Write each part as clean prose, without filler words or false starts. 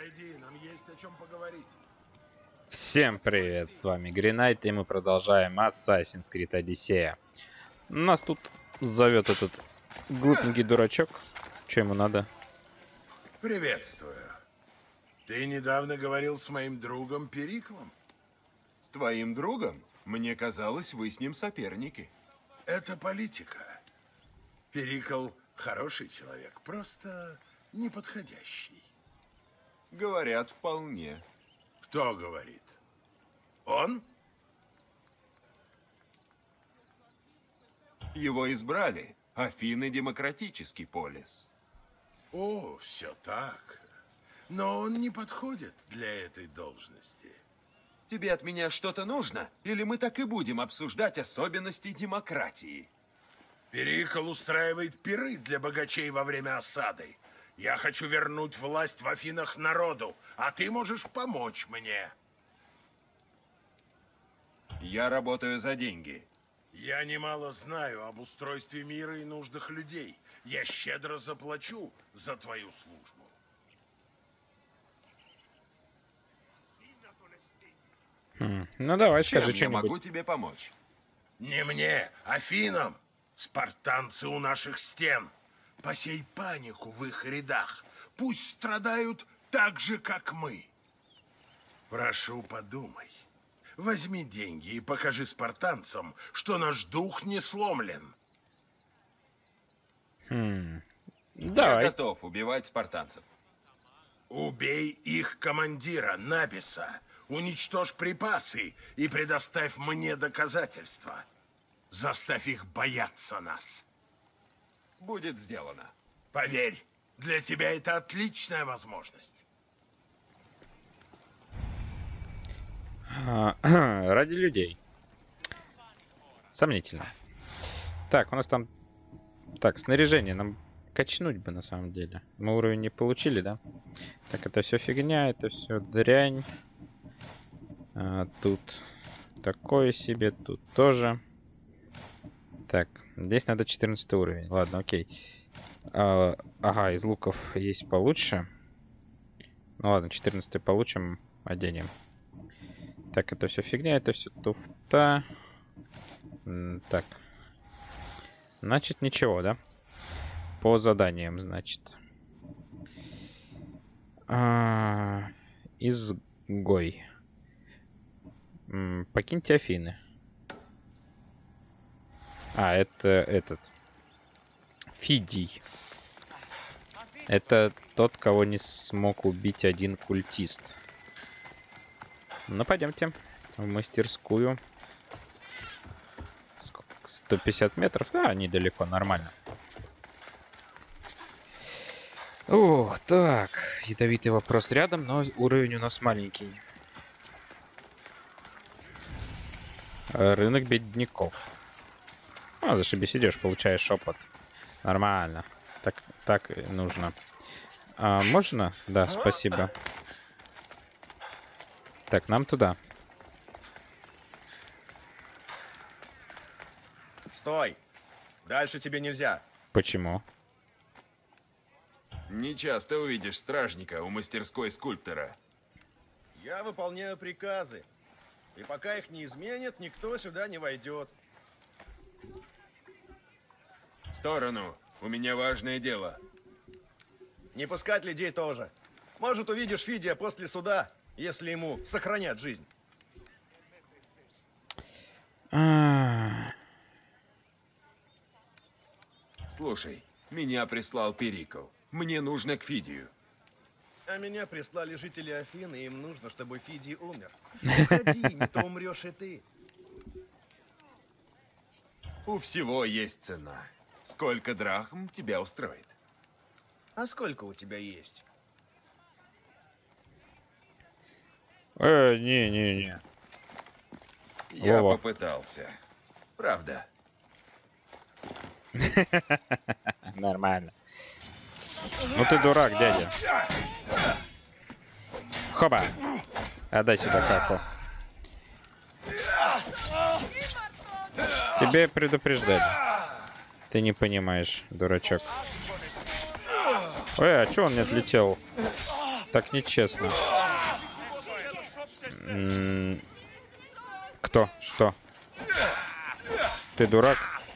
Зайди, нам есть о чем поговорить. Всем привет, с вами Гринайт, и мы продолжаем Assassin's Creed Odyssey. Нас тут зовет этот глупенький дурачок. Че ему надо? Приветствую. Ты недавно говорил с моим другом Периклом? С твоим другом? Мне казалось, вы с ним соперники. Это политика. Перикл хороший человек, просто неподходящий. Говорят, вполне. Кто говорит? Он? Его избрали. Афины — демократический полис. О, все так. Но он не подходит для этой должности. Тебе от меня что-то нужно? Или мы так и будем обсуждать особенности демократии? Перикл устраивает пиры для богачей во время осады. Я хочу вернуть власть в Афинах народу, а ты можешь помочь мне. Я работаю за деньги. Я немало знаю об устройстве мира и нуждах людей. Я щедро заплачу за твою службу. Ну давай, Чем скажи я могу что-нибудь. тебе помочь? Не мне, Афинам. Спартанцы у наших стен. Посей панику в их рядах. Пусть страдают так же, как мы. Прошу, подумай. Возьми деньги и покажи спартанцам, что наш дух не сломлен. Я Давай. готов убивать спартанцев. Убей их командира, Набиса. Уничтожь припасы и предоставь мне доказательства. Заставь их бояться нас. Будет сделано. Поверь, для тебя это отличная возможность. Ради людей. Сомнительно. Так, у нас там... Так, снаряжение нам качнуть бы на самом деле. Мы уровень не получили, да? Так, это все фигня, это все дрянь. Тут такое себе, тут тоже. Так, здесь надо 14 уровень. Ладно, окей. Ага, из луков есть получше. Ну ладно, 14 получим, оденем. Так, это все фигня, это все туфта. Так. Значит, ничего, да? По заданиям, значит. Изгой. Покиньте Афины. Это этот. Фидий. Это тот, кого не смог убить один культист. Ну, пойдемте в мастерскую. Сколько? 150 метров? Да, недалеко, нормально. Ух, так. Ядовитый вопрос рядом, но уровень у нас маленький. Рынок бедняков. Зашибись, идешь, получаешь опыт. Нормально. Так и нужно. Можно? Да, спасибо. Так, нам туда. Стой! Дальше тебе нельзя. Почему? Не часто увидишь стражника у мастерской скульптора. Я выполняю приказы. И пока их не изменят, никто сюда не войдет. В сторону. У меня важное дело. Не пускать людей тоже. Может, увидишь Фидия после суда, если ему сохранят жизнь. Слушай, меня прислал Перикл. Мне нужно к Фидию. А меня прислали жители Афины, и им нужно, чтобы Фидий умер. Уходи, не то умрешь и ты. У всего есть цена. Сколько драхм тебя устроит? А сколько у тебя есть? Не. Я Вова. попытался. Правда. Нормально. Ну ты дурак, дядя. Хоба. Отдай сюда каку. Тебе предупреждали. Ты не понимаешь, дурачок. Ой, а чё он не отлетел? Так нечестно. Кто? Что? Ты дурак?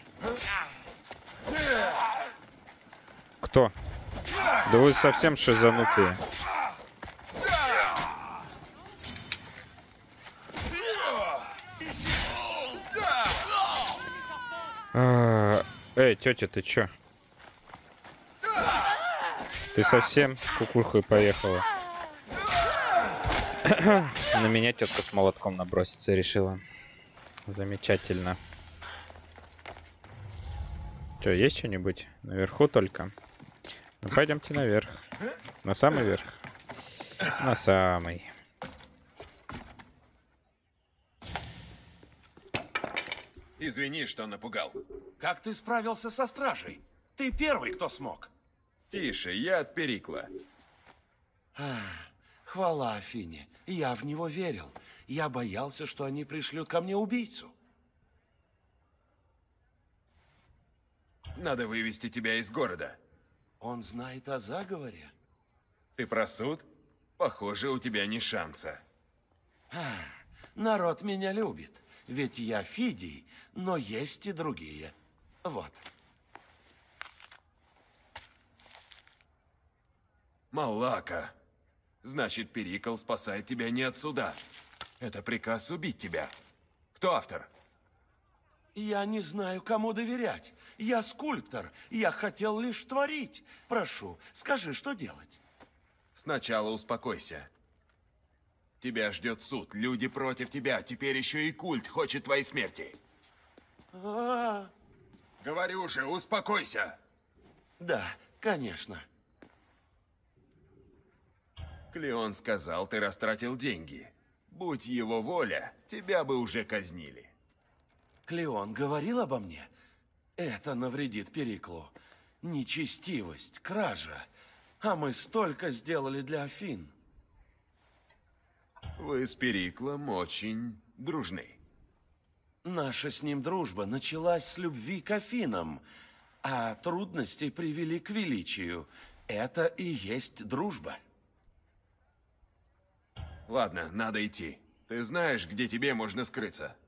Кто? Да вы совсем шизанутые. Эй, тетя, ты чё? Ты совсем кукухой поехала? На меня тетка с молотком наброситься решила. Замечательно. Чё, есть что-нибудь? Наверху только? Ну, пойдемте наверх. На самый верх? На самый. Извини, что напугал. Как ты справился со стражей? Ты первый, кто смог. Тише, я от Перикла. Хвала Афине. Я в него верил. Я боялся, что они пришлют ко мне убийцу. Надо вывести тебя из города. Он знает о заговоре. Ты про суд? Похоже, у тебя ни шанса. Народ меня любит. Ведь я Фидий, но есть и другие. Вот. Малака. Значит, Перикл спасает тебя не от суда. Это приказ убить тебя. Кто автор? Я не знаю, кому доверять. Я скульптор. Я хотел лишь творить. Прошу, скажи, что делать. Сначала успокойся. Тебя ждет суд. Люди против тебя. Теперь еще и культ хочет твоей смерти. Говорю же, успокойся. Да, конечно. Клеон сказал, ты растратил деньги. Будь его воля, тебя бы уже казнили. Клеон говорил обо мне? Это навредит Периклу. Нечестивость, кража. А мы столько сделали для Афин. Вы с Периклом очень дружны. Наша с ним дружба началась с любви к Афинам, а трудности привели к величию. Это и есть дружба. Ладно, надо идти. Ты знаешь, где тебе можно скрыться?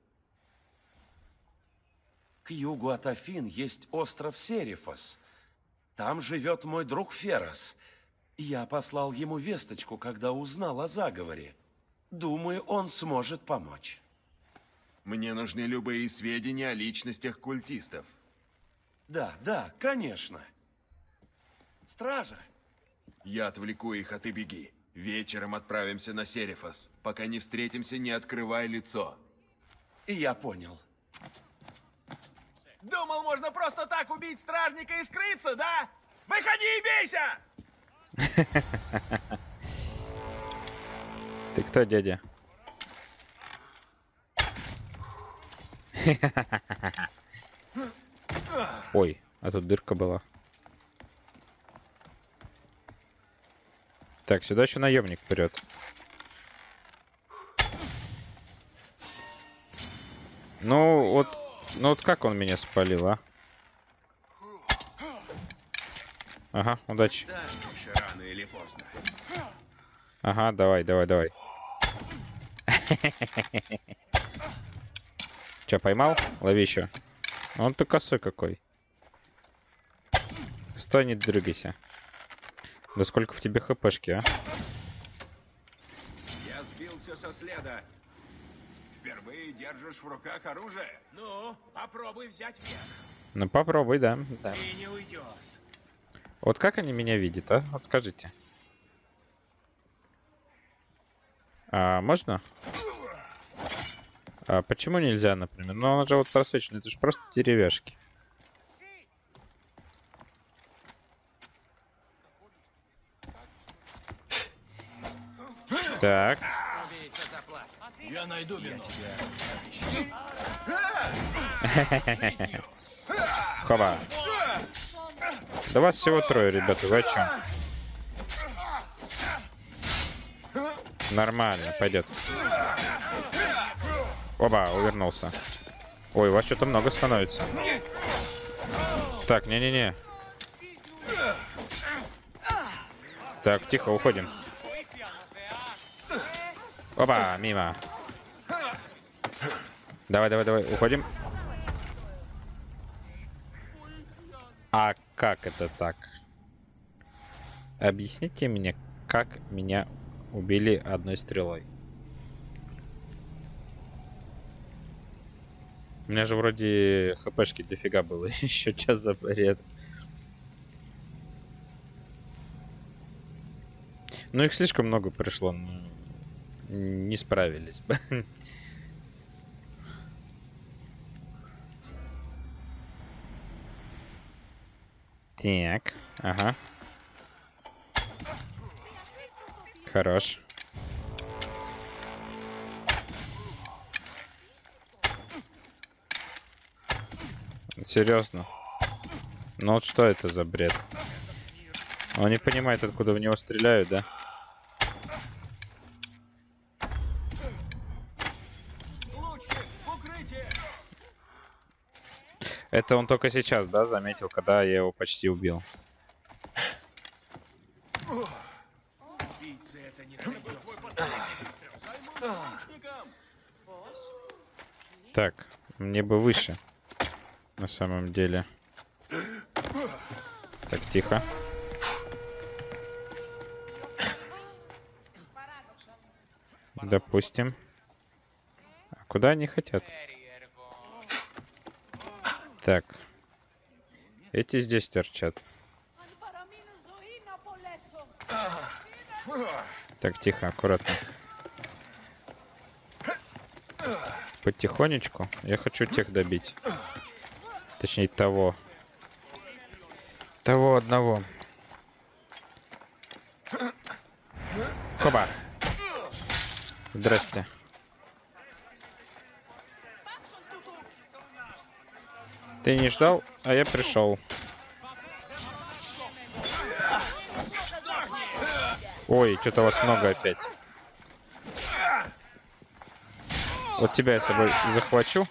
К югу от Афин есть остров Серифос. Там живет мой друг Ферос. Я послал ему весточку, когда узнал о заговоре. Думаю, он сможет помочь. Мне нужны любые сведения о личностях культистов. Да, конечно. Стража. Я отвлеку их, а ты беги. Вечером отправимся на Серифос. Пока не встретимся, не открывай лицо. И я понял. Думал, можно просто так убить стражника и скрыться, да? Выходи и бейся! Ты кто, дядя? Ой, а тут дырка была. Так, сюда еще наемник вперед. Ну вот как он меня спалил, а? Ага, удачи. Рано или поздно. Ага, давай. Че, поймал? Лови еще. Он ты косой какой. Стой, не дрыгайся. Да сколько в тебе хпшки, а? Я сбился со следа. Впервые держишь в руках оружие? Ну, попробуй взять верх. Ну попробуй, да. Ты не уйдешь. Вот как они меня видят, а? Вот скажите. А можно? А почему нельзя, например? Ну, он же вот просвечен, это же просто деревяшки. Так. Я найду вину. Хоба. Да вас всего трое, ребята, вы о чем? Нормально, пойдет. Оба, увернулся. Ой, у вас что-то много становится. Так, не-не-не. Так, тихо, уходим. Опа, мимо. Давай, давай, давай, уходим. А как это так? Объясните мне, как меня убили одной стрелой. У меня же вроде хпшки дофига было. Еще час за бред. Ну, их слишком много пришло. Ну, не справились бы. Так, ага. Хорош. Серьезно. Ну вот что это за бред? Он не понимает, откуда в него стреляют, да? Это он только сейчас, да, заметил, когда я его почти убил. Так, мне бы выше. На самом деле. Так, тихо. Допустим. А куда они хотят? Так. Эти здесь торчат. Так, тихо, аккуратно. Потихонечку. Я хочу тех добить. Точнее, того. Того одного. Хоба. Здрасте. Ты не ждал, а я пришел. Ой, что-то вас много опять. Вот тебя я с собой захвачу.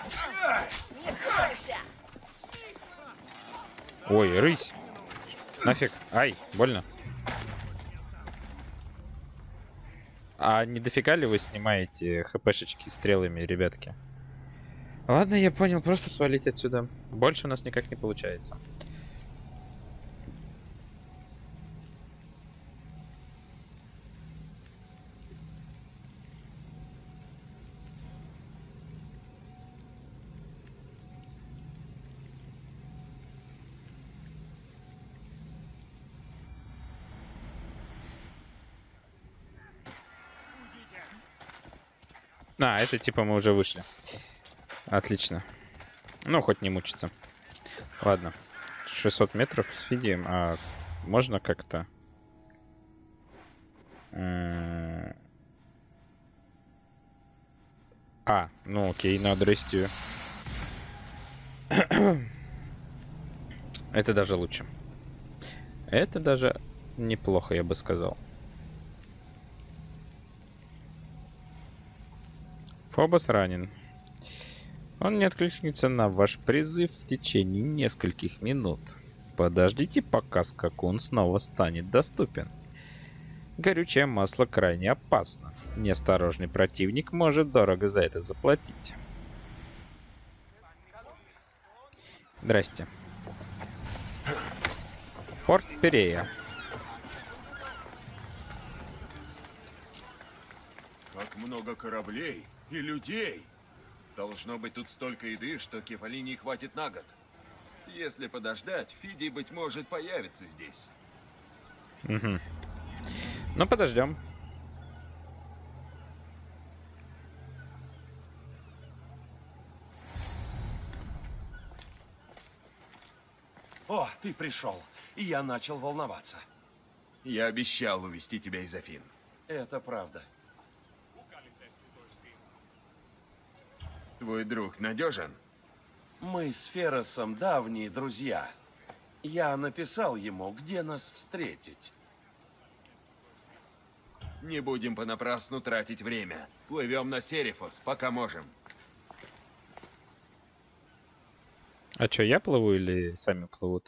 Ой, рысь. Нафиг. Ай, больно. А не дофига ли вы снимаете хпшечки стрелами, ребятки? Ладно, я понял, просто свалить отсюда. Больше у нас никак не получается. А, это типа мы уже вышли. Отлично. Ну, хоть не мучиться. Ладно. 600 метров с Фидием. А можно как-то... А, ну окей, на адрестию. Это даже лучше. Это даже неплохо, я бы сказал. Фобос ранен. Он не откликнется на ваш призыв в течение нескольких минут. Подождите, пока скакун снова станет доступен. Горючее масло крайне опасно. Неосторожный противник может дорого за это заплатить. Здрасте. Порт Перея. Как много кораблей и людей. Должно быть тут столько еды, что Кефалинии хватит на год. Если подождать, Фидий, быть может, появится здесь. Угу. Ну, подождем. О, ты пришел. И я начал волноваться. Я обещал увести тебя из Афин. Это правда. Твой друг надежен? Мы с Феросом давние друзья. Я написал ему, где нас встретить. Не будем понапрасну тратить время. Плывем на Серифос, пока можем. А чё, я плыву или сами плывут?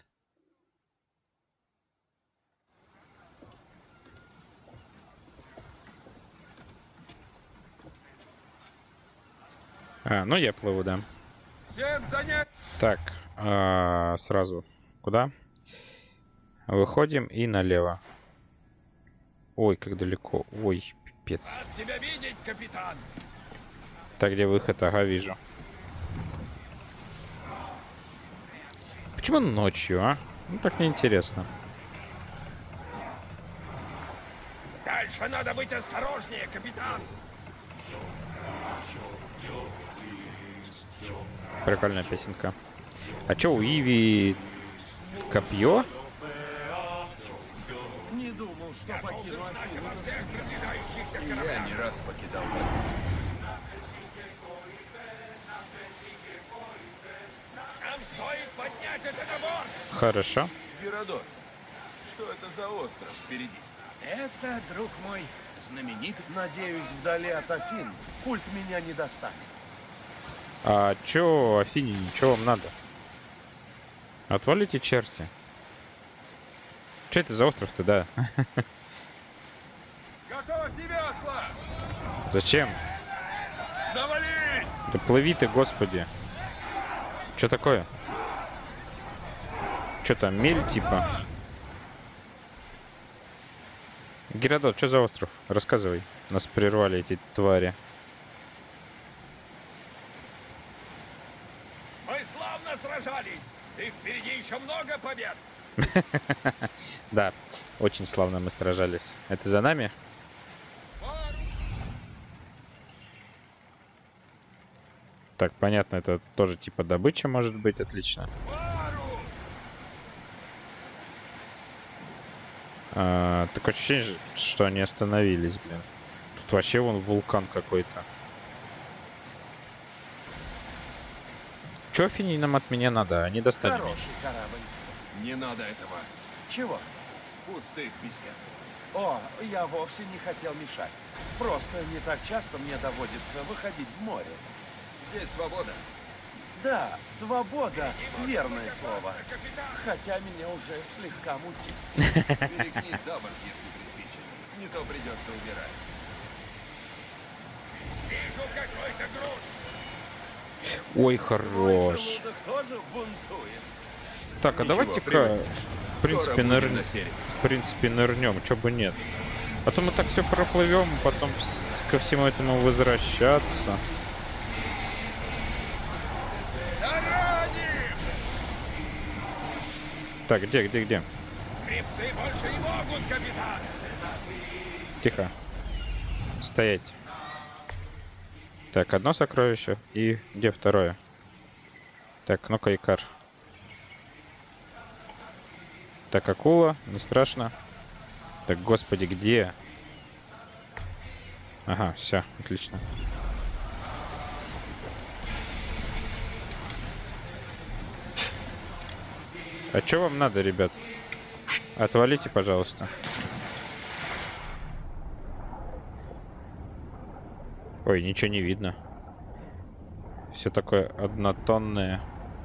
А, ну я плыву, да. Всем занять! Так, сразу куда? Выходим и налево. Ой, как далеко. Ой, пипец. Рад тебя видеть, капитан! Так, где выход? Ага, вижу. Почему ночью, а? Ну, так неинтересно. Дальше надо быть осторожнее, капитан! Прикольная песенка. А чё, у Иви копье? Не думал, что покину Афину навсегда. Я не раз покидал. Нам стоит поднять это на борт! Хорошо. Геродот, что это за остров впереди? Это, друг мой, знаменитый. Надеюсь, вдали от Афин культ меня не достанет. А чё, Афиняне, чё вам надо? Отвалите, черти. Чё это за остров-то, да? Готовь весла! Зачем? Навались! Да плыви ты, господи. Чё такое? Чё там, мель типа? Геродот, что за остров? Рассказывай. Нас прервали эти твари. Мы славно сражались! И впереди еще много побед! Да, очень славно мы сражались. Это за нами? Так, понятно, это тоже типа добыча может быть, отлично. Такое ощущение, что они остановились, блин. Тут вообще вон вулкан какой-то. Чё Афине нам от меня надо? Они достали меня. Хороший корабль. Не надо этого. Чего? Пустых бесед. О, я вовсе не хотел мешать. Просто не так часто мне доводится выходить в море. Здесь свобода. Да, свобода — верное слово. Хотя меня уже слегка мутит. Перегни за борт, если приспичит. Не то придется убирать. Вижу какой-то груз. Ой, Мой хорош. желудок тоже бунтует. Так, а Ничего, давайте-ка, привыкнешь. в принципе, Скоро будем нырнем. на сервис. В принципе, нырнем, чё бы нет. А то мы так все проплывем, потом ко всему этому возвращаться. Так, где? Гребцы больше не могут, капитан! Тихо. Стоять. Так, одно сокровище. И где второе? Так, ну-ка, Икар. Так, акула, не страшно. Так, господи, где? Ага, все, отлично. А что вам надо, ребят? Отвалите, пожалуйста. Ой, ничего не видно. Все такое однотонное.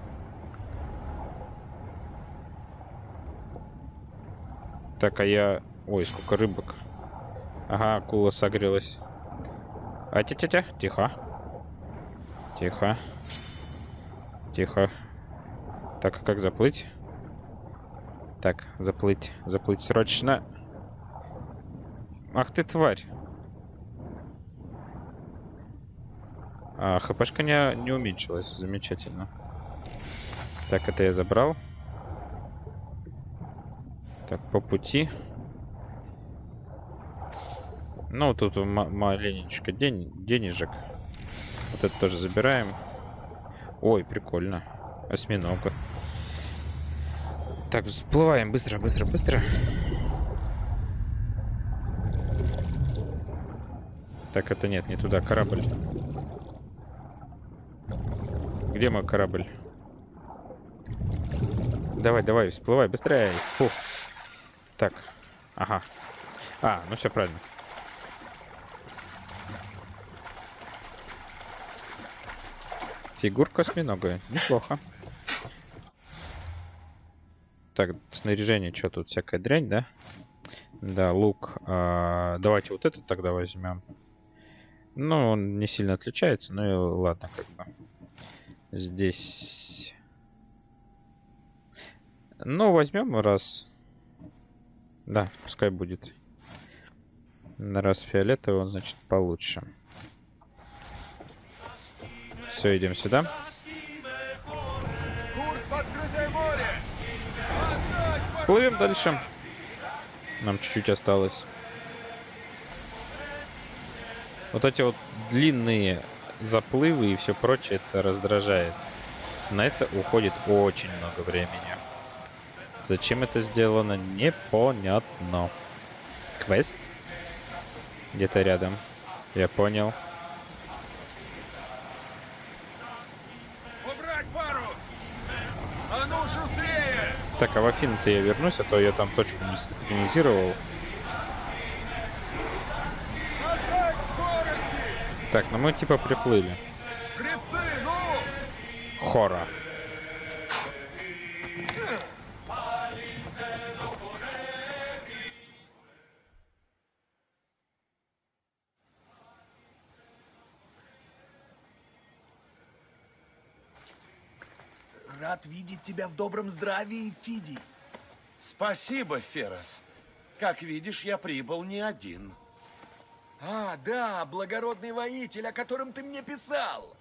Так, а я... Ой, сколько рыбок. Ага, акула согрелась. А, тя-тя-тя, тихо. Тихо. Тихо. Так, а как заплыть? Так, заплыть. Заплыть срочно. Ах ты, тварь. А, хпшка не уменьшилась. Замечательно. Так, это я забрал. Так, по пути. Ну, тут маленечко денежек. Вот это тоже забираем. Ой, прикольно. Осьминога. Так, всплываем. Быстро, быстро, быстро. Так, это нет, не туда. Корабль. Где мой корабль? Давай, давай, всплывай, быстрее. Фу. Так. Ага. А, ну все правильно. Фигурка осьминога. Неплохо. Так, снаряжение, что тут? Всякая дрянь, да? Да, лук. Давайте вот этот тогда возьмем. Ну, он не сильно отличается, ну и ладно, как бы. Здесь... Ну, возьмем раз... Да, пускай будет. Раз фиолетовый, он, значит, получше. Все, идем сюда. Курс в открытое море! Плывем дальше. Нам чуть-чуть осталось. Вот эти вот длинные заплывы и все прочее, это раздражает. На это уходит очень много времени. Зачем это сделано, непонятно. Квест? Где-то рядом. Я понял. Убрать парус! А ну, шустрее! Так, а в Афину-то я вернусь, а то я там точку не синхронизировал. Отдать скорости! Так, ну мы типа приплыли. Гребцы, ну! Хора. Рад видеть тебя в добром здравии, Фидий. Спасибо, Ферос. Как видишь, я прибыл не один. А, да, благородный воитель, о котором ты мне писал.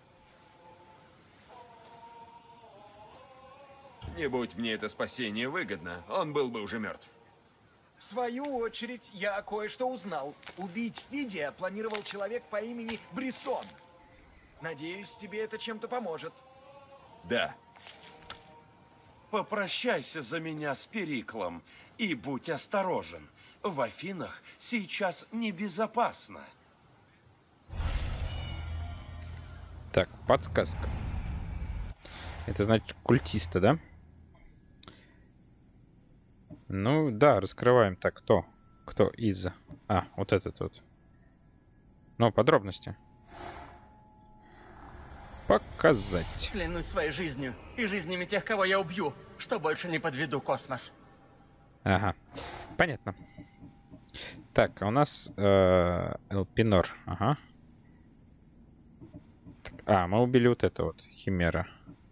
Не будь мне это спасение выгодно, он был бы уже мертв. В свою очередь, я кое-что узнал. Убить Фидия планировал человек по имени Брисон. Надеюсь, тебе это чем-то поможет. Да. Попрощайся за меня с Периклом и будь осторожен. В Афинах сейчас небезопасно. Так, подсказка. Это значит культиста, да? Ну, да, раскрываем. Так, кто? Кто из? А, вот этот вот. Ну, подробности. Показать. Клянусь своей жизнью и жизнями тех, кого я убью, что больше не подведу космос. Ага, понятно. Так, а у нас Элпинор. Ага. Так, а, мы убили вот это вот, Химера.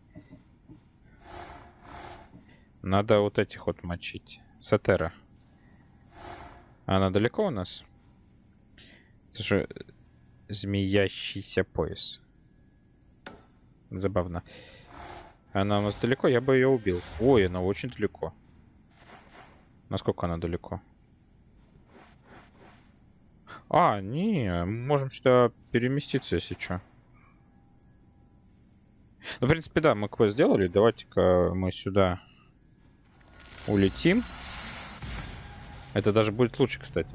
Надо вот этих вот мочить. Сатера. Она далеко у нас? Это же змеящийся пояс. Забавно. Она у нас далеко, я бы ее убил. Ой, она очень далеко. Насколько она далеко? А, не, мы можем сюда переместиться, если что. Ну, в принципе, да, мы квест сделали. Давайте-ка мы сюда улетим. Это даже будет лучше, кстати.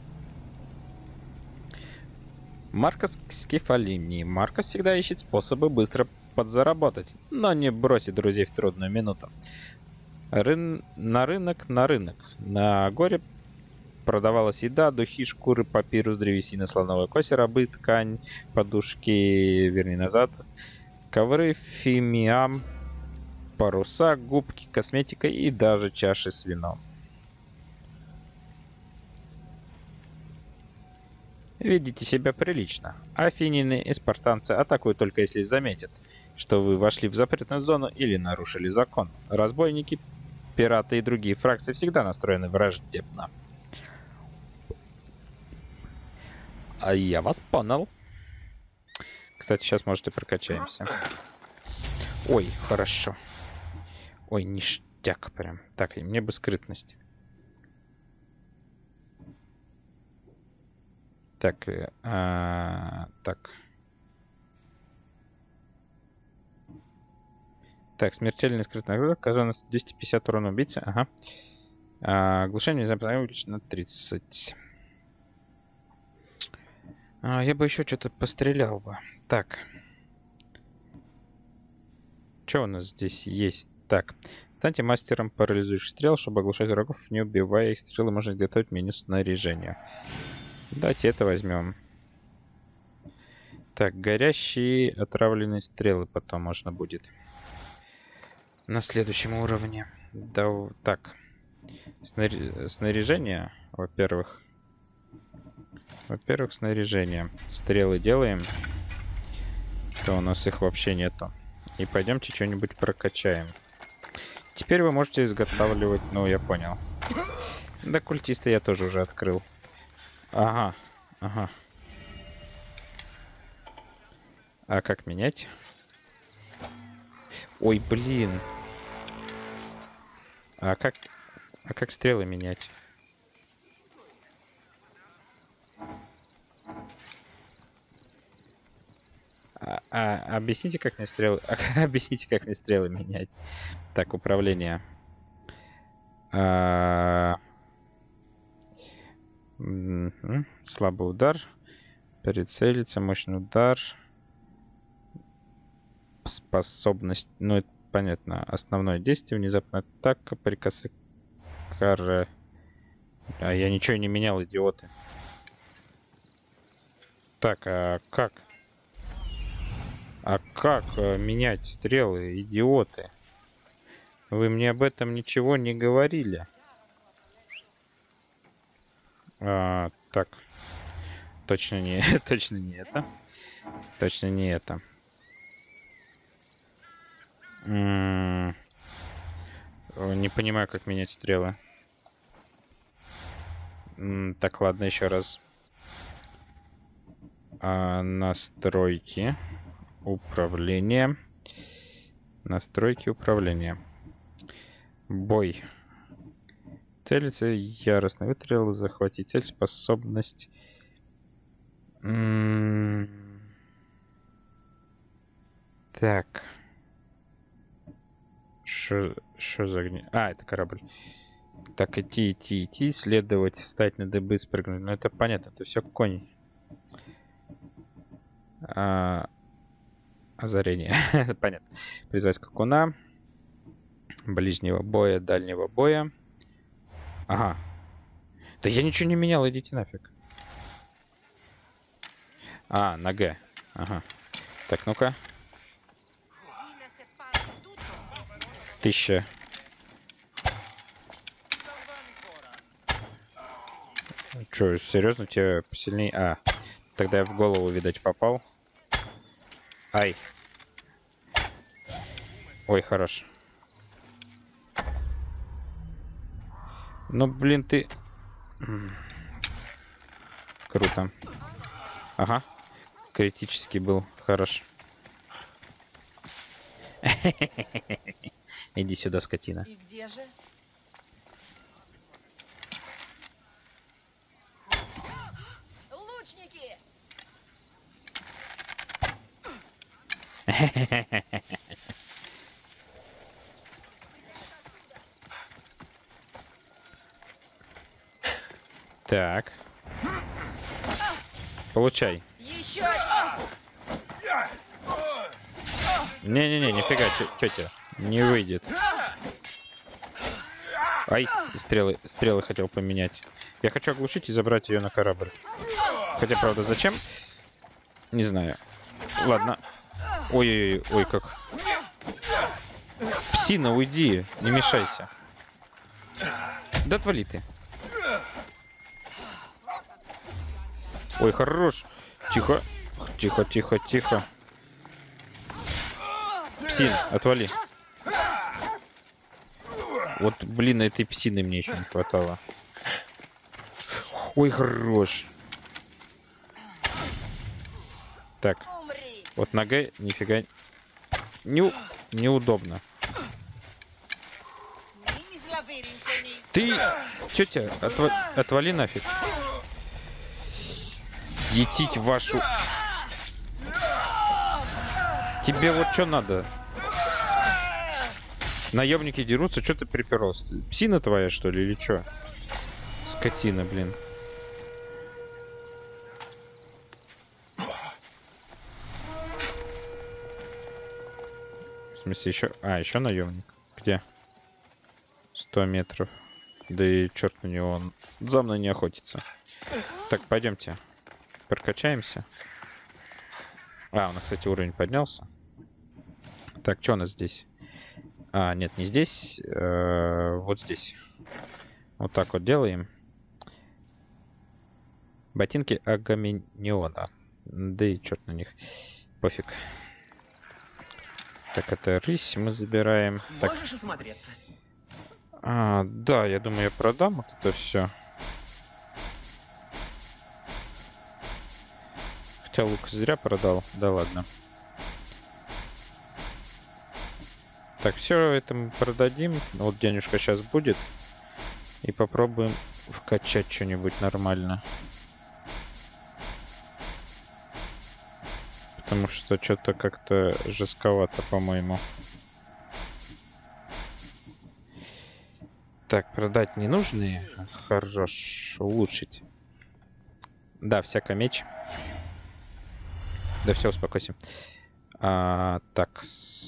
Маркос Скефалини. Маркос всегда ищет способы быстро подзаработать, но не бросит друзей в трудную минуту. На рынок. На горе продавалась еда, духи, шкуры, папирус, древесина, слоновая кость, рабы, ткань, подушки, верни назад, ковры, фимиам, паруса, губки, косметика и даже чаши с вином. Ведите себя прилично. Афинины и спартанцы атакуют только если заметят, что вы вошли в запретную зону или нарушили закон. Разбойники, пираты и другие фракции всегда настроены враждебно. А я вас понял. Кстати, сейчас, может, и прокачаемся. Ой, хорошо. Ой, ништяк прям. Так, и мне бы скрытность. Так, так. Так, смертельный скрытный награда, оказывается 250 урона убийцы. Ага. Оглушение внезапно увеличено на 30. Я бы еще что-то пострелял бы. Так. Что у нас здесь есть? Так. Станьте мастером парализующих стрел, чтобы оглушать врагов, не убивая их. Стрелы можно изготовить в меню снаряжения. Давайте это возьмем. Так, горящие отравленные стрелы потом можно будет. На следующем уровне. Да, так. Снаряжение, во-первых. Во-первых, снаряжение. Стрелы делаем. То у нас их вообще нету. И пойдемте что-нибудь прокачаем. Теперь вы можете изготавливать... Ну, я понял. Да, культиста я тоже уже открыл. Ага, ага. А как менять? Ой, блин. А как стрелы менять? Объясните, как мне стрелы... Объясните, как мне стрелы менять. Так, управление. Слабый удар. Прицелиться, мощный удар. Способность... Ну, это понятно. Основное действие, внезапная атака, приказ кара. А я ничего не менял, идиоты. Так, а как? А как менять стрелы, идиоты? Вы мне об этом ничего не говорили. Так. Точно не, точно не это. Точно не это. Не понимаю, как менять стрелы. Так, ладно, еще раз. Настройки. Управление. Настройки управления. Бой. Целиться, яростный выстрел, захватить цель, способность. Так. Что за огня? А, это корабль. Так, идти, следовать, встать на дыбы, спрыгнуть. Ну, это понятно, это все конь. Озарение. Понятно. Призвать скакуна. Ближнего боя, дальнего боя. Ага. Да я ничего не менял, идите нафиг. На Г. Ага. Так, ну-ка. 1000. Че, серьезно, тебе посильнее? Тогда я в голову, видать, попал. Ай. Ой, хорош. Ну, блин, ты... Круто. Ага. Критический был. Хорош. Иди сюда, скотина. И где же? Лучники! Так. Получай. Еще! Не-не-не, нифига, тетя. Не выйдет. Ай, стрелы хотел поменять. Я хочу оглушить и забрать ее на корабль. Хотя, правда, зачем? Не знаю. Ладно. Ой-ой-ой, как. Псина, уйди, не мешайся. Да отвали ты. Ой, хорош. Тихо. Тихо, тихо, тихо. Псин, отвали. Вот, блин, этой псины мне еще не хватало. Ой, хорош. Так. Вот нога нифига... Неудобно. Ты, тетя, отвали нафиг. Етить вашу... Тебе вот что надо? Наемники дерутся, что ты приперлся? Псина твоя, что ли, или что? Скотина, блин. В смысле, еще... еще наемник. Где? 100 метров. Да и черт на него, он за мной не охотится. Так, пойдемте. Прокачаемся. У нас, кстати, уровень поднялся. Так, что у нас здесь? Нет, не здесь. Вот здесь. Вот так вот делаем. Ботинки Агамемнона. Да и черт на них. Пофиг. Так, это рысь мы забираем. Так. Можешь осмотреться? Да, я думаю, я продам вот это все. Хотя лук зря продал. Да ладно. Так, все это мы продадим. Вот денежка сейчас будет. И попробуем вкачать что-нибудь нормально. Потому что что-то как-то жестковато, по-моему. Так, продать ненужные. Хорош. Улучшить. Да, всяко меч. Да все, успокойся. Так.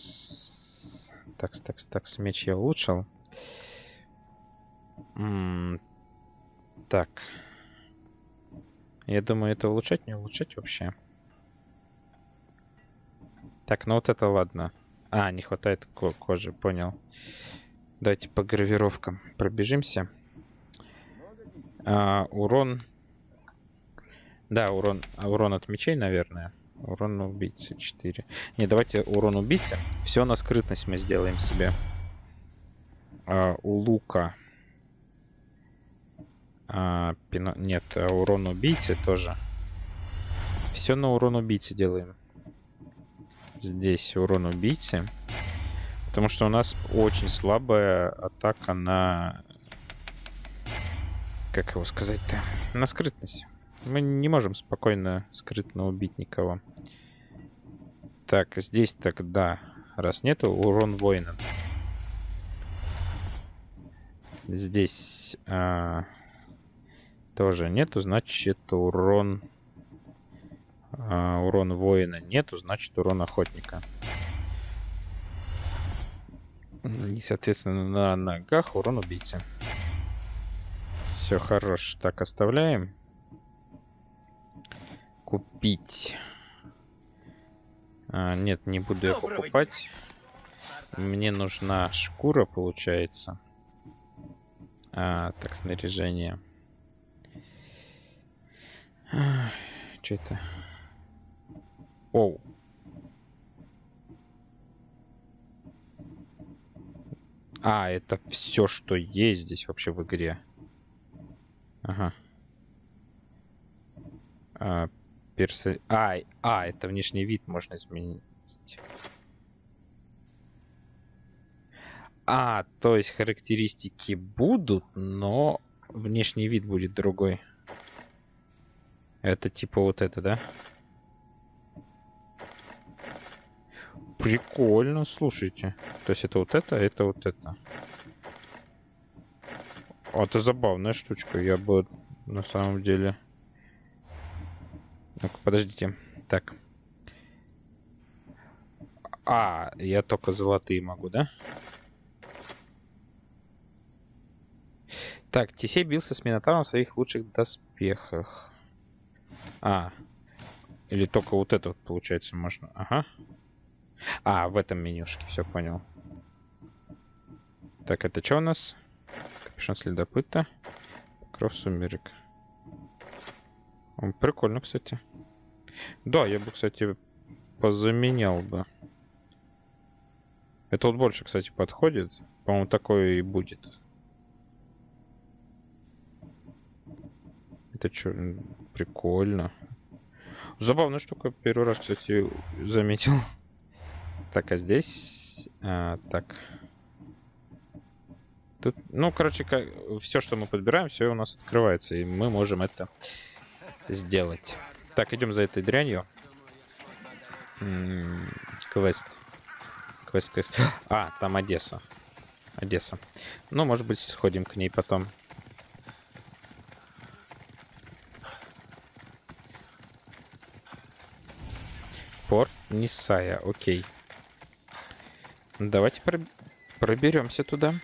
Так, меч я улучшил. Так. Я думаю, это улучшать, не улучшать вообще. Так, ну вот это ладно. Не хватает кожи, понял. Давайте по гравировкам пробежимся. Урон. Да, урон от мечей, наверное. Урон убийцы 4. Не, давайте урон убийцы. Все на скрытность мы сделаем себе. У лука. Нет, урон убийцы тоже. Все на урон убийцы делаем. Здесь урон убийцы. Потому что у нас очень слабая атака на... Как его сказать-то? На скрытность. Мы не можем спокойно скрытно убить никого. Так, здесь тогда, раз нету, урон воина. Здесь тоже нету, значит урон воина нету, значит урон охотника. И, соответственно, на ногах урон убийцы. Все, хорош. Так, оставляем. Купить. Нет, не буду я покупать. Мне нужна шкура, получается. Так, снаряжение. Что это? Оу. Это все, что есть здесь вообще в игре. Ага. Это внешний вид можно изменить. То есть характеристики будут, но внешний вид будет другой. Это типа вот это, да? Прикольно, слушайте. То есть это вот это, это вот это. Это забавная штучка. Я бы на самом деле... Ну-ка, подождите. Так. Я только золотые могу, да? Так, Тесей бился с Минотавром в своих лучших доспехах. Или только вот это вот, получается, можно. Ага. В этом менюшке, все понял. Так, это что у нас? Капюшон следопыта. Кровь сумерек. Прикольно, кстати. Да, я бы, кстати, позаменял бы. Это вот больше, кстати, подходит. По-моему, такое и будет. Это что? Прикольно. Забавная штука. Первый раз, кстати, заметил. Так, а здесь... так. Тут, ну, короче, все, что мы подбираем, все у нас открывается. И мы можем это сделать. Так, идем за этой дрянью. Квест. Квест. Там Одесса. Одесса. Ну, может быть, сходим к ней потом. Порт Нисая, окей. Давайте проберемся туда.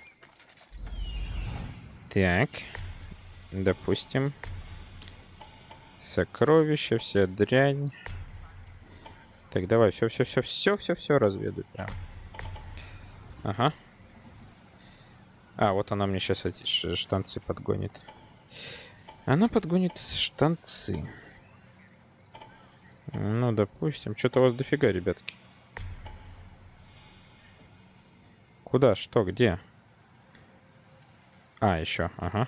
Так. Допустим. Сокровища, вся дрянь. Так, давай, все разведуй прям. Ага. Вот она мне сейчас эти штанцы подгонит. Она подгонит штанцы. Ну, допустим. Что-то у вас дофига, ребятки. Куда? Что? Где? А, еще. Ага.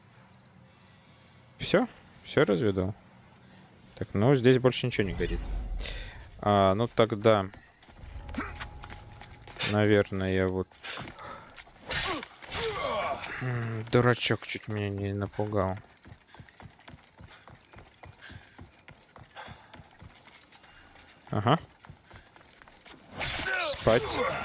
Все? Все разведу? Так, ну, здесь больше ничего не горит. Ну, тогда... Наверное, вот... Дурачок чуть меня не напугал. Ага. Спать.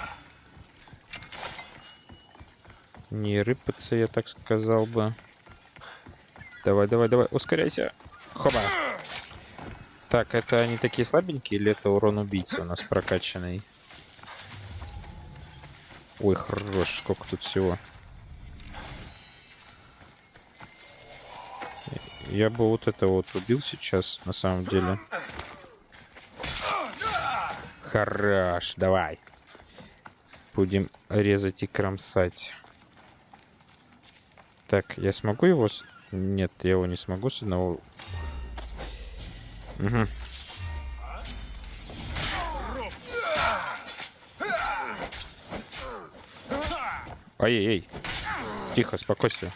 Не рыпаться, я так сказал бы. Давай, давай, давай, ускоряйся. Хоба. Так, это они такие слабенькие или это урон убийцы у нас прокачанный? Ой, хорош, сколько тут всего. Я бы вот это вот убил сейчас, на самом деле. Хорош, давай. Будем резать и кромсать. Так, я смогу его... Нет, я его не смогу с одного... Угу. Ай-яй-яй. Тихо, спокойствие.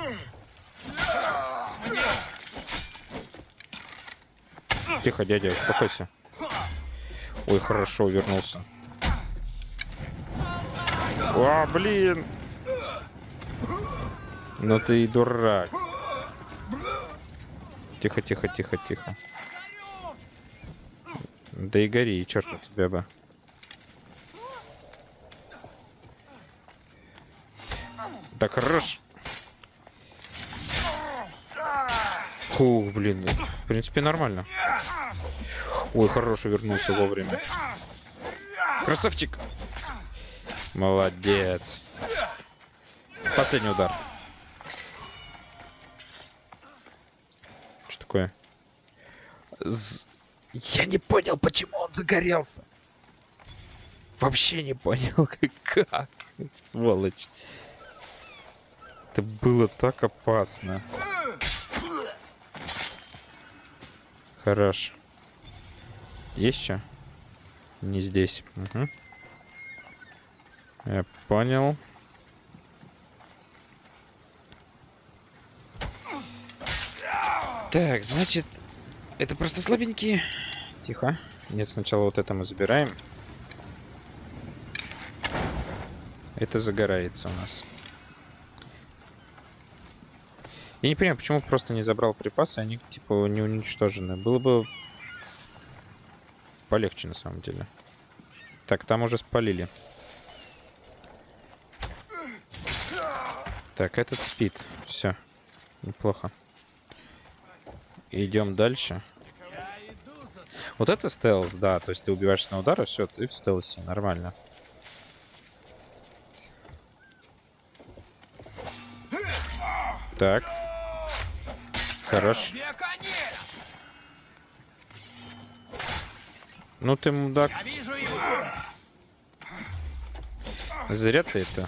Тихо, дядя, успокойся. Ой, хорошо, вернулся. О, блин! Ну ты и дурак. Тихо, тихо, тихо, тихо. Да и гори, черт на тебя бы. Так, хорош. Фух, блин. В принципе, нормально. Ой, хороший, вернулся вовремя. Красавчик. Молодец. Последний удар. Что такое? Я не понял, почему он загорелся. Вообще не понял, как. Сволочь. Это было так опасно. Хорош. Есть что? Не здесь. Угу. Я понял. Так, значит, это просто слабенькие. Тихо. Нет, сначала вот это мы забираем. Это загорается у нас. Я не понимаю, почему просто не забрал припасы, они типа не уничтожены. Было бы полегче на самом деле. Так, там уже спалили. Так, этот спит. Все. Неплохо. Идем дальше. Вот это стелс, да. То есть ты убиваешься на удар, и все, ты в стелсе. Нормально. Так. Хорош. Ну ты мудак. Зря ты это.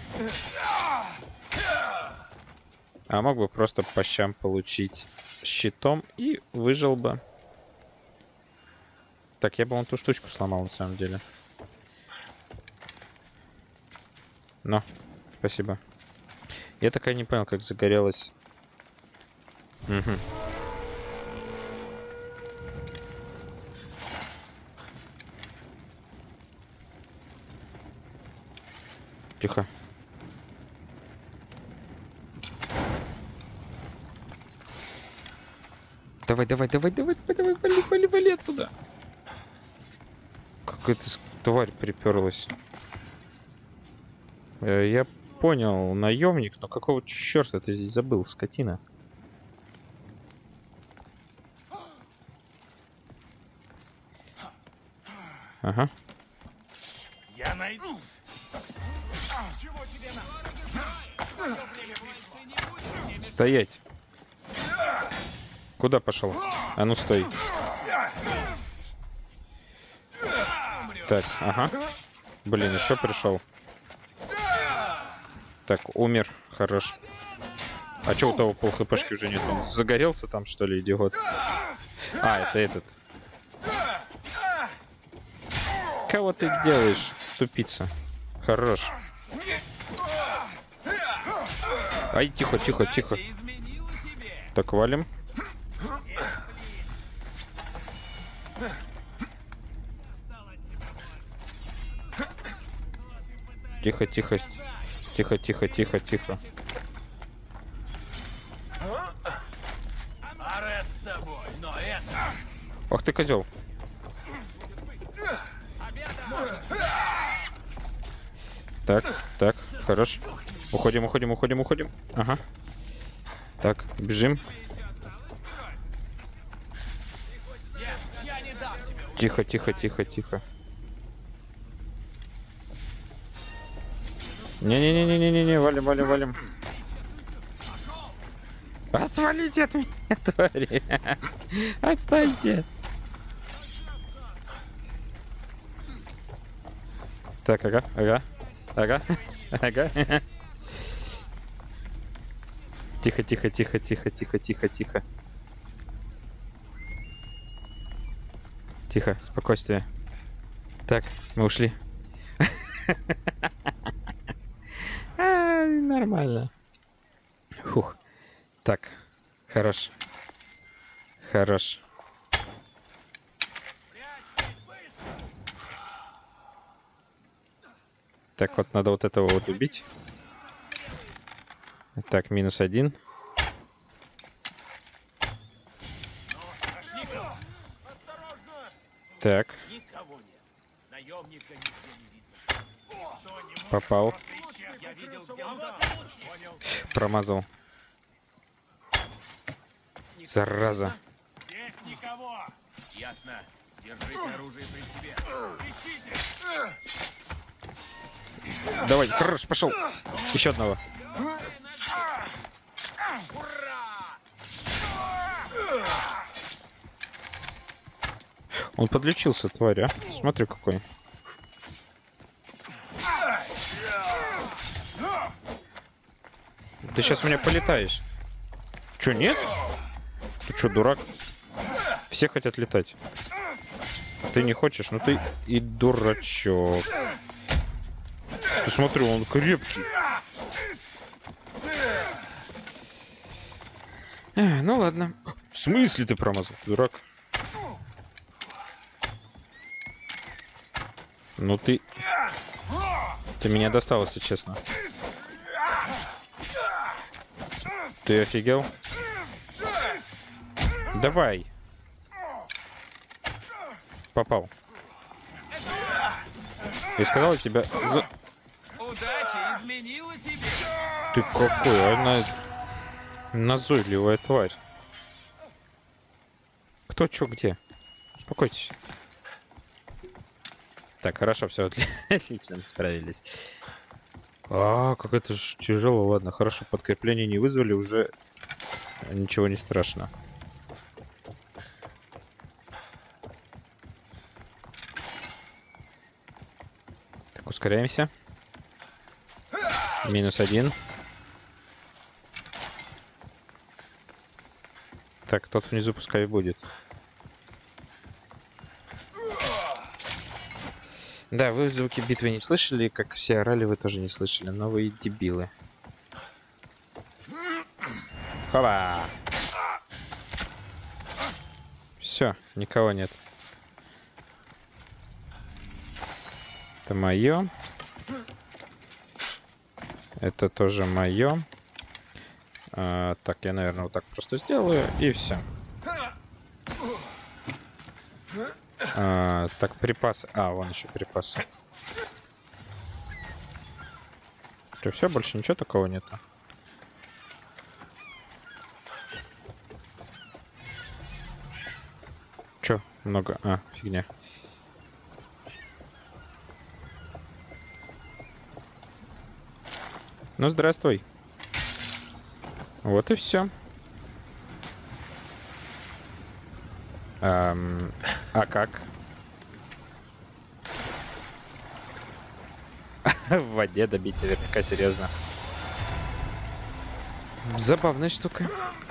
А мог бы просто по щам получить щитом и выжил бы. Так, я бы вон ту штучку сломал на самом деле. Но, спасибо. Я так и не понял, как загорелась. Угу. Тихо. Давай, давай, давай, давай, давай, вали, вали, вали оттуда. Какая-то тварь приперлась. Я понял, наемник, но какого черта ты здесь забыл, скотина? Ага. Я найду. Чего тебе надо? Стоять. Куда пошел? А ну стой. Так, ага. Блин, еще пришел. Так, умер. Хорош. А чё у того пол хпшки уже нет? Он загорелся там, что ли, идиот? А, это этот. Кого ты делаешь, тупица? Хорош. Ай, тихо, тихо, тихо. Так, валим. Тихо, тихо. Тихо, тихо, тихо, тихо. Ах ты, козел. Так, так, хорош. Уходим, уходим, уходим, уходим. Ага. Так, бежим. Тихо, тихо, тихо, тихо. Не-не-не-не-не-не, валим, валим, валим. Отвалите от меня, твари. Отстаньте. Так, ага, ага, ага, ага. Тихо, тихо, тихо, тихо, тихо, тихо, тихо. Тихо, спокойствие. Так, мы ушли. Нормально. Фух. Так, хорош. Хорош. Так, вот надо вот этого вот убить. Так, -1. Так. Попал. Промазал. Зараза. Ясно. Держите оружие при себе. Давай, хорош, пошел. Еще одного. Он подлечился, тварь, а? Смотри, какой. Ты сейчас у меня полетаешь. Че, нет? Ты что, дурак? Все хотят летать. Ты не хочешь? Ну ты и дурачок. Ты смотри, он крепкий. Ну ладно. В смысле ты промазал, дурак? Ну ты... Ты меня достал, если честно. Ты офигел? Давай. Попал. Я сказал тебя за... Удача изменила тебя. Ты какой? Она назойливая тварь. Кто чё где? Успокойтесь. Так, хорошо, все отлично, справились. А, как это ж тяжело. Ладно, хорошо, подкрепление не вызвали, уже ничего не страшно. Так, ускоряемся. -1. Так, тот внизу пускай будет. Да, вы звуки битвы не слышали, как все орали, вы тоже не слышали, но вы дебилы. Хоба! Все, никого нет. Это мое. Это тоже мое. Так, я, наверное, вот так просто сделаю, и все. Так, припасы. А, вон еще припасы. Все, больше ничего такого нету. Че, много? А, фигня. Ну, здравствуй. Вот и все. А как? В воде добить наверняка, серьезно. Забавная штука.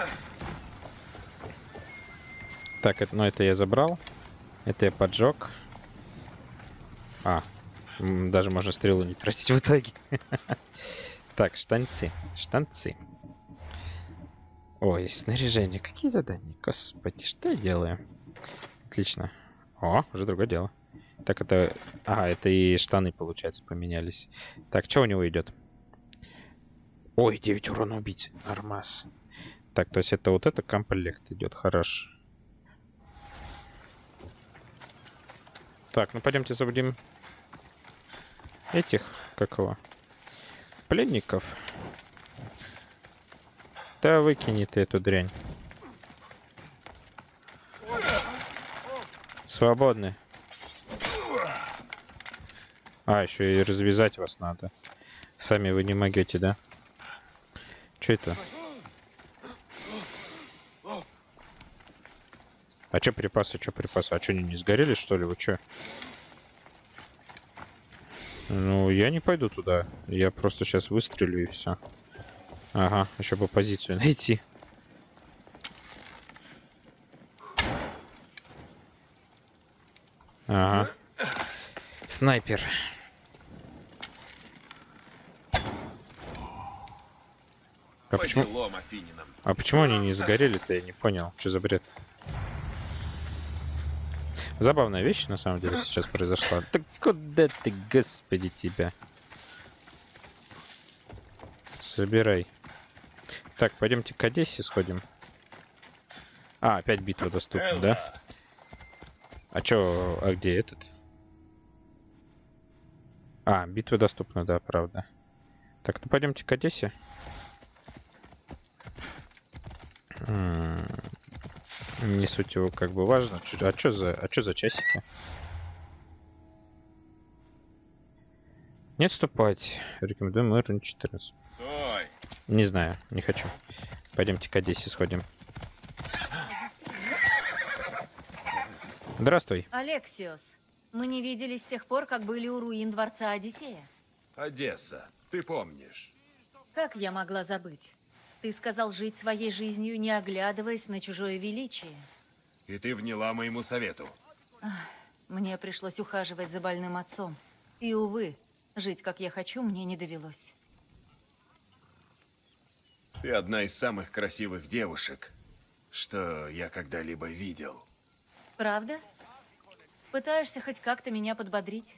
Так, это я забрал. Это я поджег. Даже можно стрелу не тратить в итоге. Так, штанцы. Штанцы. Ой, снаряжение. Какие задания? Господи, что я делаю? Отлично. О, уже другое дело. Так, это... Ага, это и штаны, получается, поменялись. Так, что у него идет? Ой, 9 урона убить. Нормас. Так, то есть это вот это комплект идет. Хорошо. Так, ну пойдемте забудем этих, как его, пленников. Да выкини ты эту дрянь. Свободны. Еще и развязать вас надо. Сами вы не могете, да? Что это? А что припасы, что припасы? А что, они не сгорели, что ли? Вы что? Ну, я не пойду туда. Я просто сейчас выстрелю и все. Ага, еще бы позицию найти. Ага. Снайпер. А почему они не сгорели-то? Я не понял. Что за бред? Забавная вещь, на самом деле, сейчас произошла. Да куда ты, господи, тебя? Собирай. Так, пойдемте к Одессе сходим. Опять битва доступна, да? А чё, а где этот? Битва доступна, да, правда. Так, ну пойдемте к Одессе. Не суть его как бы важно. А чё за часики? Не отступать. Рекомендуем уровень 14. Стой! Не знаю, не хочу. Пойдемте к Одессе сходим. Здравствуй. Алексиос, мы не виделись с тех пор, как были у руин дворца Одиссея. Одесса, ты помнишь? Как я могла забыть? Ты сказал жить своей жизнью, не оглядываясь на чужое величие. И ты вняла моему совету. Мне пришлось ухаживать за больным отцом. И, увы, жить как я хочу мне не довелось. Ты одна из самых красивых девушек, что я когда-либо видел. Правда? Пытаешься хоть как-то меня подбодрить?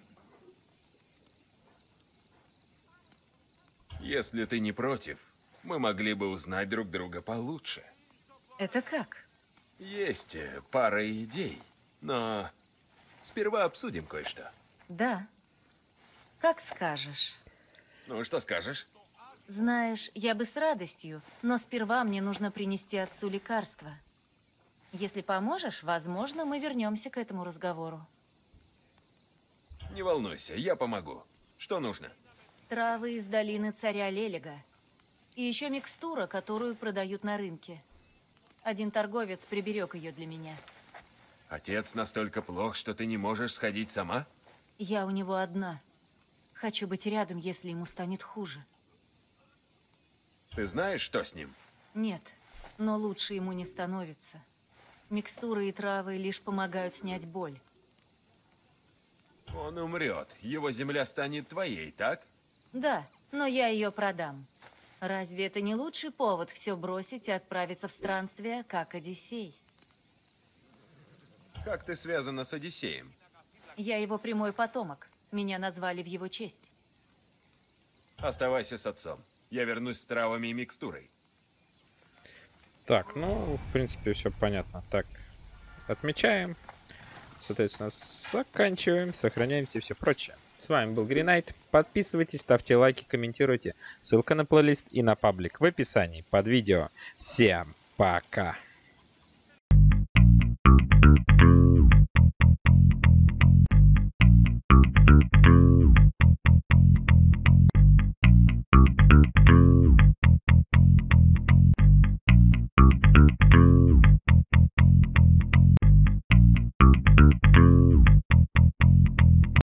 Если ты не против, мы могли бы узнать друг друга получше. Это как? Есть пара идей, но сперва обсудим кое-что. Да. Как скажешь. Ну, что скажешь? Знаешь, я бы с радостью, но сперва мне нужно принести отцу лекарство. Если поможешь, возможно, мы вернемся к этому разговору. Не волнуйся, я помогу. Что нужно? Травы из долины царя Лелега. И еще микстура, которую продают на рынке. Один торговец приберег ее для меня. Отец настолько плох, что ты не можешь сходить сама? Я у него одна. Хочу быть рядом, если ему станет хуже. Ты знаешь, что с ним? Нет, но лучше ему не становится. Микстуры и травы лишь помогают снять боль. Он умрет. Его земля станет твоей, так? Да, но я ее продам. Разве это не лучший повод все бросить и отправиться в странствие, как Одиссей? Как ты связана с Одиссеем? Я его прямой потомок. Меня назвали в его честь. Оставайся с отцом. Я вернусь с травами и микстурой. Так, ну, в принципе, все понятно. Так, отмечаем. Соответственно, заканчиваем, сохраняемся и все прочее. С вами был Greenite. Подписывайтесь, ставьте лайки, комментируйте. Ссылка на плейлист и на паблик в описании под видео. Всем пока!